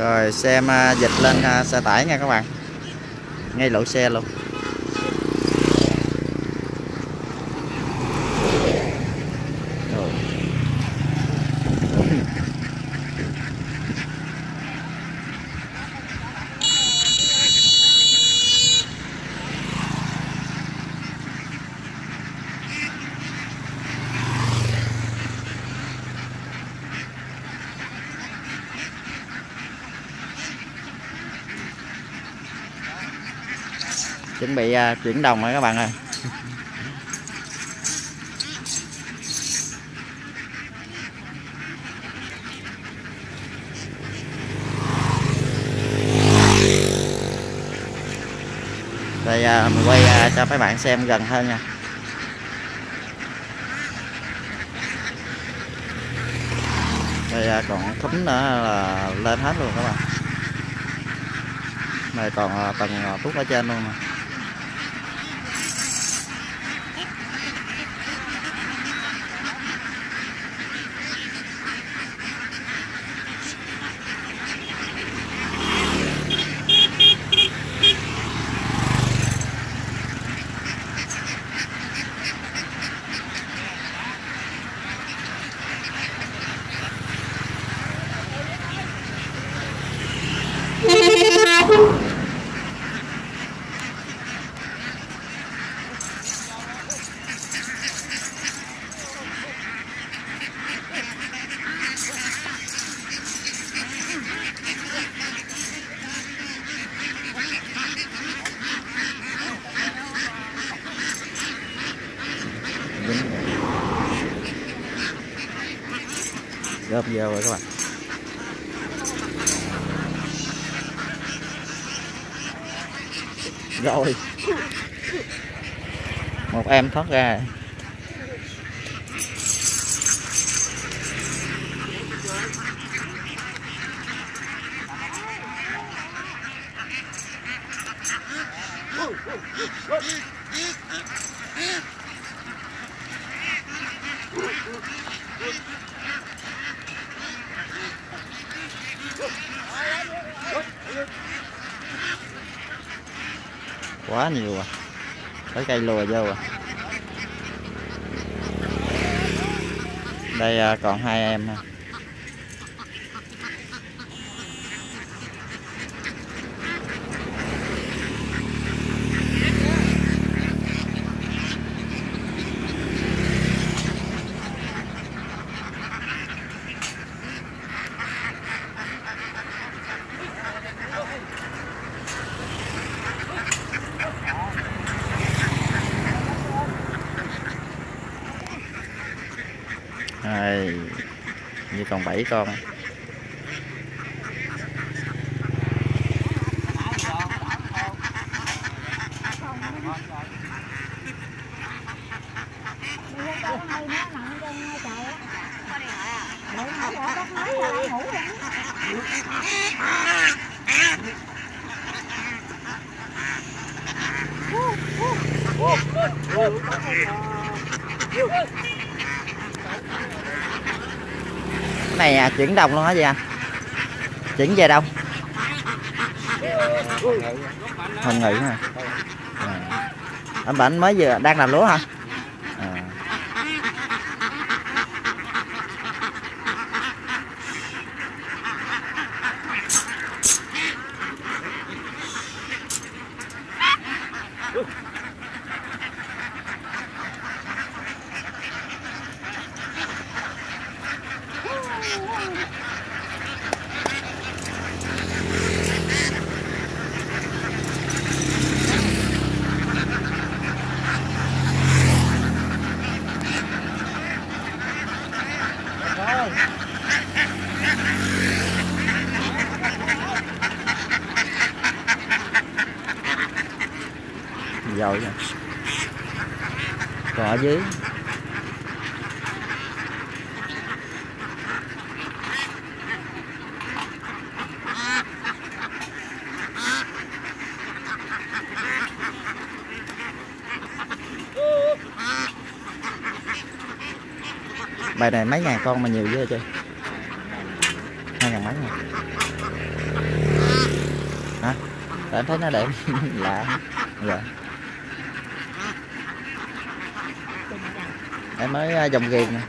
Rồi xem dịch lên xe tải nha các bạn, ngay lỗ xe luôn. Rồi. Chuẩn bị chuyển đồng rồi các bạn ơi. Đây mình quay cho mấy bạn xem gần hơn nha. Đây còn thúm nữa là lên hết luôn các bạn. Đây còn tầng tuốt ở trên luôn nè. Gom vô rồi các bạn. Rồi một em thoát ra. Quá nhiều à, tới cây lùa vô à. Đây còn 2 em ha. Đây, như còn 7 con. Cái này chuyển đồng luôn hả gì anh? Chuyển về đâu? Hồng Nghị hả? Anh bạn mới vừa đang làm lúa hả? Rồi còn ở dưới bài này mấy ngàn con mà nhiều dữ chưa? 2.000 mấy ngàn. Hả? Tại em thấy nó đẹp lạ. Dạ. Em mới dòng ghiền nè.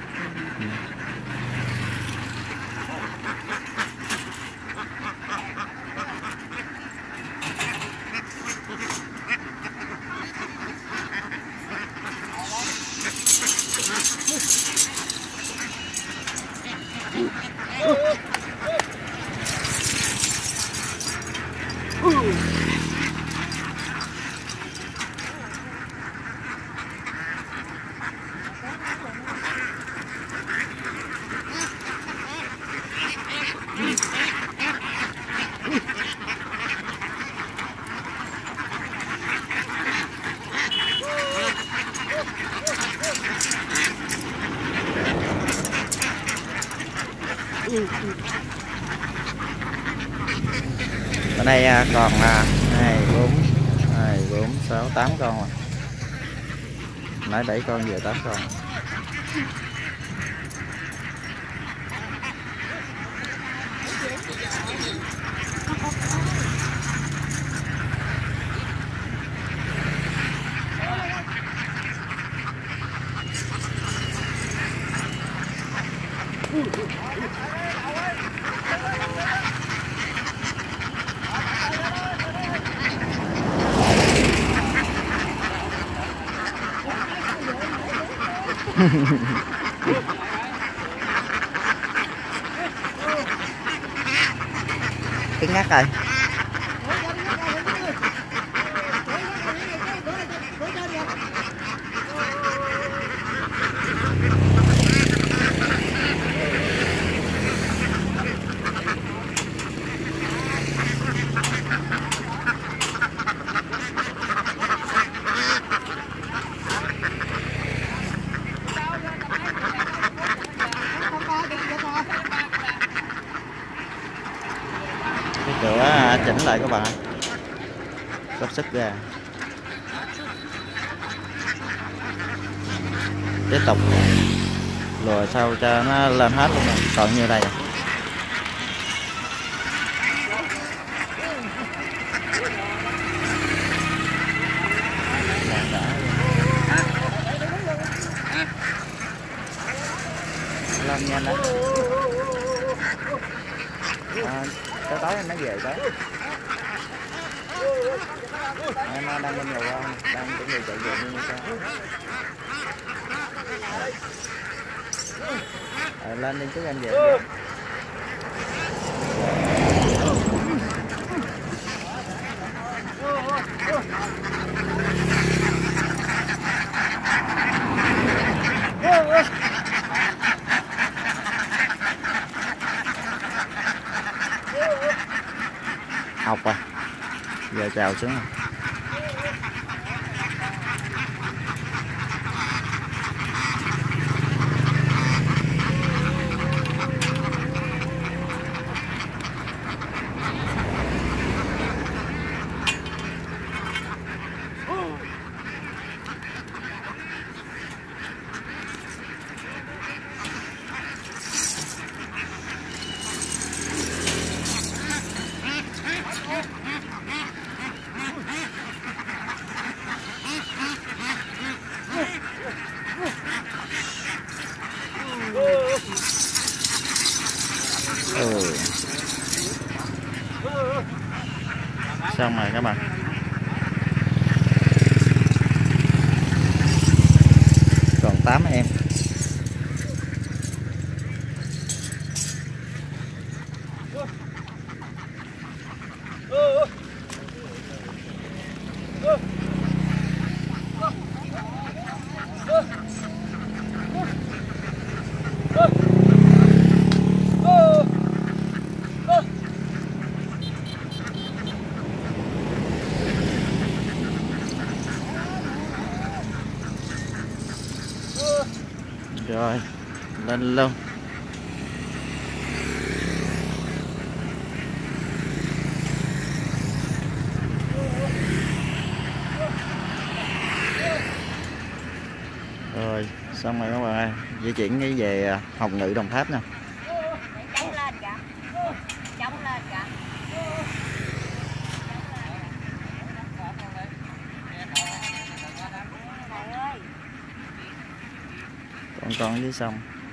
Ở đây còn 2, 4, 6, 8 con rồi. Nãy 7 con giờ 8 con. Cái ngắt rồi. Cái cửa chỉnh lại các bạn, gấp sức ra. Tiếp tục lùi sao cho nó lên hết luôn rồi. Còn như đây à. Lên nhanh đó. Tối anh nó về tới. Em đang lên nhiều không? Đang chuẩn bị chạy về như sao? Lên đi chứ anh về. Học à, giờ chào xuống rồi. Xong rồi các bạn. Còn 8 em. Rồi, lên luôn. Rồi, xong rồi các bạn ơi. Di chuyển đi về Hồng Ngự Đồng Tháp nha. Chống lên kìa. Chống lên kìa. con dưới sông.